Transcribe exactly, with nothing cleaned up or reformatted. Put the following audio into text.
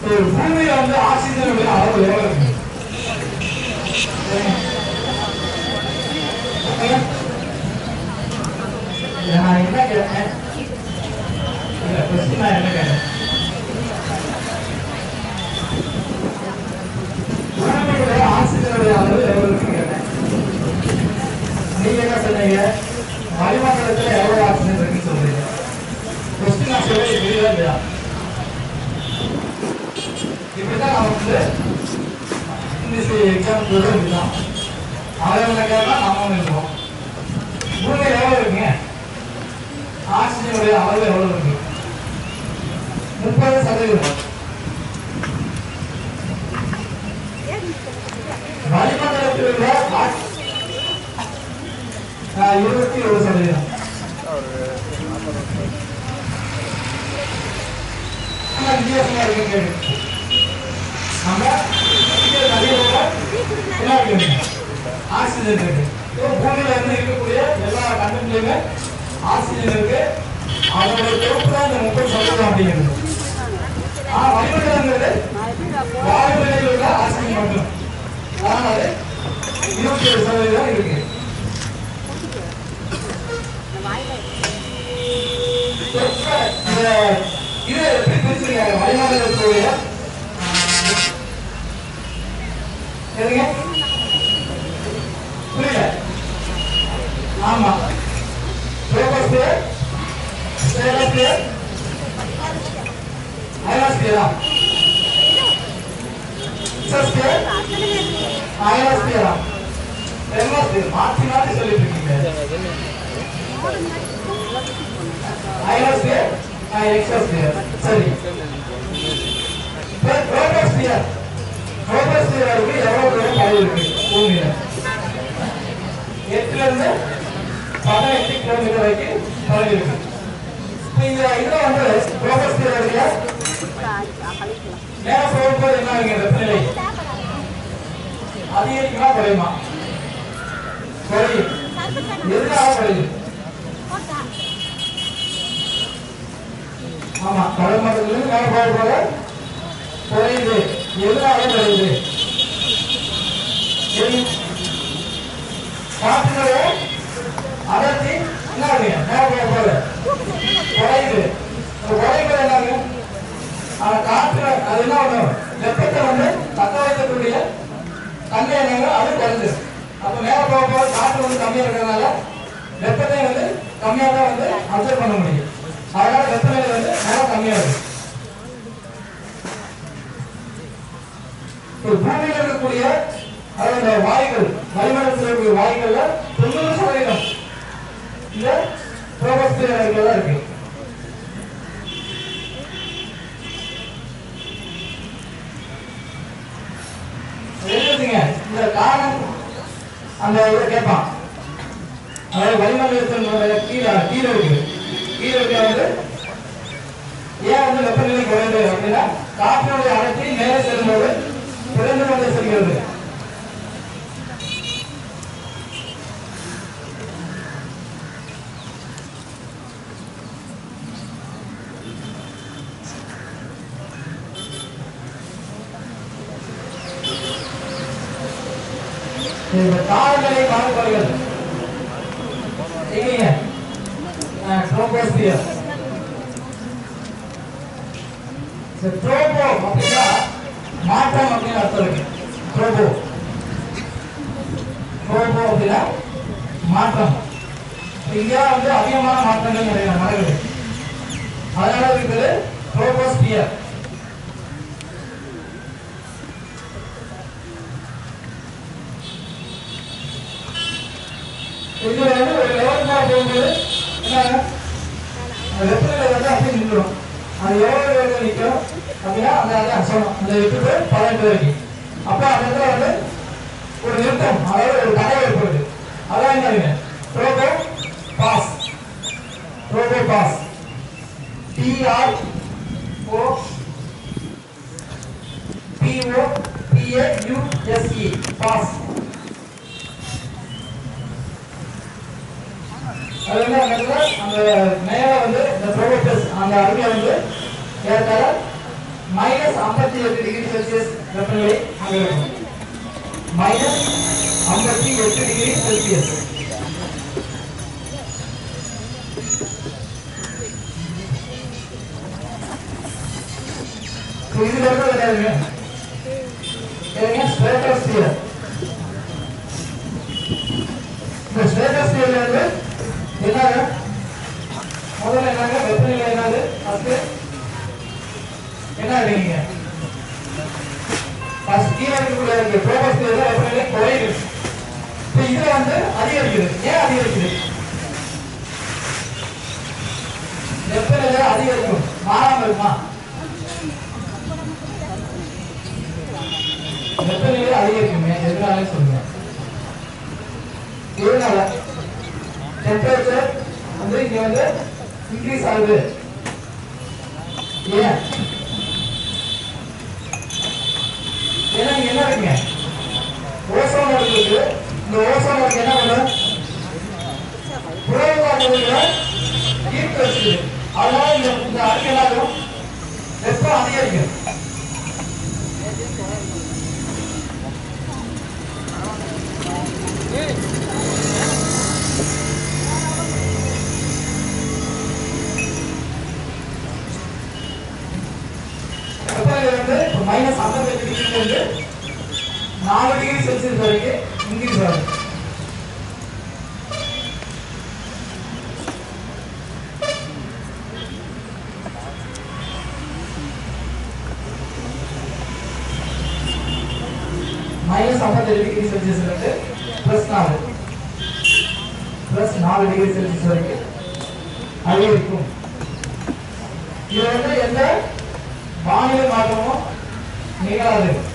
பூமியில வந்து ஆக்சிஜனுடைய அளவு எவ்வளவு இருக்கு? நான் என்ன கேட்டேன்? இல்ல கொஸ்டின் நான் என்ன கேட்டேன்? பூமியில ஆக்சிஜனுடைய அளவு எவ்வளவு இருக்குன்னு கேட்டேன். நீங்க என்ன சொன்னீங்க? வளிமண்டலத்துல எவ்வளவு ஆக்சிஜன் இருக்குன்னு சொல்றீங்க. கொஸ்டின் நான் சொல்லி புரியல இல்லையா? இப்படிதான் நான் வந்து இங்கிலீஷ் எக்ஸாம் இதுதான் ஆயிரம் கேட்டா நாம இருக்கோம். பூமியில எவ்வளவு இருக்குங்க? ஆக்சிஜனுடைய அளவு எவ்வளவு இருக்கு? முப்பது சதவீதம். வளிமண்டலத்தில் உள்ள இருபத்தி ஒரு சதவீதம். வித்தியாசமா இருக்கு கேள்வி. நம்ம ஆக்சிஜன் இருக்கு. பூமியில இருந்து இருக்கக்கூடிய எல்லா கண்டென்ட்லயுமே ஆக்சிஜன் இருக்கு. அதோட தொகுப்பு தான் இந்த முப்பது சதவீதம் அப்படிங்கிறது. ஆனா வளிமண்டலங்கிறது வாயு நிலையில் உள்ள ஆக்சிஜன் மட்டும். அதனால இருபத்தி ஏழு சதவீதம் இருக்கு. இது எப்படி பிரிச்சிருக்காங்க? வளிமண்டலத்துடைய எதுங்க புரியல? ஆமா, ட்ரோபோஸ்பியர், ஸ்ட்ராட்டோஸ்பியர், அயனோஸ்பியரா, எக்ஸோஸ்பியர், அயனோஸ்பியரா, தெர்மோஸ்பியர் மாற்றி மாற்றி சொல்லிட்டு இருக்கீங்க. அயனோஸ்பியர், எக்ஸோஸ்பியர், சரி. ட்ரோபோஸ்பியர், ட்ரோபோஸ்பியருக்கு எவ்வளவு தூரம் பரவி இருக்கு பூமியில? எட்டுல இருந்து பதினெட்டு கிலோமீட்டர் வரைக்கும் பரவி இருக்கு. இந்த இதுல வந்து ட்ரோபோஸ்பியர் நேரம் போகும்போது என்ன ஆகுங்க? வெப்பநிலை அதிகரிக்குமா குறையுமா? குறையும். எதுக்காக குறையும்? ஆமா, கடல் மட்டத்திலிருந்து மேல போக போக குறையுது. எதுனால குறையுது? காற்றினுடைய அடர்த்தி என்ன ஆகுங்க? மேல போக போக குறையுது. குறையும்போது என்ன ஆகும்? அந்த காற்று அது என்ன ஆகும்? வெப்பத்தை வந்து தக்க வைக்கக்கூடிய தன்மை என்னங்க? அது குறைஞ்சு. அப்ப மேல போக போக காற்று வந்து கம்மியா இருக்கிறதுனால வெப்பத்தை வந்து கம்மியா தான் வந்து அப்சர்வ் பண்ண முடியும். அதனால வெப்பநிலை வந்து மேல கம்மியா இருக்கு. பூமியில் இருக்கக்கூடிய அதாவது வாயுகள், வளிமண்டலத்தில் இருக்கக்கூடிய வாயுகள்ல தொண்ணூறு சதவீதம் இந்த ட்ரோபோஸ்பியர் தான் இருக்கு. எழுதுங்க இந்த காரணம் அந்த இதை கேட்பான். அதாவது வளிமண்டலத்தினுடைய கீழே கீழே இருக்கு கீழே இருக்க வந்து ஏன் வந்து வெப்பநிலை குறையுது அப்படின்னா காற்றினுடைய அடர்த்தி மேலே செல்லும்போது குறைந்து கொண்டே செல்கிறது. காலநிலை மாறுபாடுகள் எங்கீங்க? ட்ரோபோஸ்பியர். ட்ரோபோ அப்படின்னா மாற்றம் அப்படின்னு அர்த்தம் இருக்கு. ட்ரோபோ ட்ரோபோ அப்படின்னா மாற்றம். இங்க வந்து அதிகமான மாற்றங்கள் நடக்குது. அதனால இருக்குது ட்ரோபோஸ்பியர். இதுல வந்து ஒரு லெவல் மேல போகும்போது என்ன வெப்பநிலை வந்து அப்படியே நின்றுடும். அது எவ்வளவு வேகம் நிற்கும் அப்படின்னா அந்த அதை சொல்லணும். அந்த எட்டு பேர் பதினெட்டு வரைக்கும். அப்ப அந்த இடத்துல வந்து ஒரு நிறுத்தம், அதாவது ஒரு தடை ஏற்படுது. அதான் என்ன tropopause. Tropopause T R O P O P A U S E pause. அது வந்து அந்த இடத்துல அந்த மேல வந்து இந்த ட்ரோபோபஸ் அந்த அருகே வந்து ஏற்கால மைனஸ் ஐம்பத்தி எட்டு டிகிரி செல்சியஸ் வெப்பநிலை அங்க இருக்கும். மைனஸ் ஐம்பத்தி எட்டு டிகிரி செல்சியஸ். இதுல இருக்கிறது என்னதுங்க? ஸ்ட்ராட்டோஸ்பியர். இந்த ஸ்ட்ராட்டோஸ்பியர்ல இருந்து என்னங்க முதல்ல என்னங்க வெப்பநிலை என்னது ஃபர்ஸ்ட் என்ன இருக்கீங்க ஃபர்ஸ்ட் கீழே இருக்கக்கூடிய இந்த ட்ரோபோஸ்பியர்ல வெப்பநிலை குறையுது. இப்போ இதுல வந்து அதிகரிக்குது. ஏன் அதிகரிக்குது? வெப்பநிலை அதிகரிக்கும் மாறாம இருக்குமா? வெப்பநிலை அதிகரிக்கும் எதனால சொல்லுங்க? இதனால டெம்பரேச்சர் வந்து இங்க வந்து இன்க்ரீஸ் ஆகுது. ஏன்? ஏன்னா இங்க என்ன இருக்குங்க? ஓசோன் இருக்கு. இந்த ஓசோன் இருக்கு என்ன பண்ணும்? புறக்காற்றுல ஈர்த்து வச்சுது. அதனால இந்த இந்த அடுக்கு என்ன ஆகும்? வெப்பம் அதிகரிக்கும். மைனஸ் ஐம்பத்தி எட்டு டிகிரி இருந்து நாலு டிகிரி செல்சியஸ் வரைக்கும் இன்க்ரீஸ் ஆகும். மைனஸ் ஐம்பத்தி எட்டு டிகிரி செல்சியஸ் இருந்து பிளஸ் நாலு பிளஸ் நாலு டிகிரி செல்சியஸ் வரைக்கும் அதிகரிக்கும். இது வந்து எந்த வானிலை மாற்றமும் நிகழாது.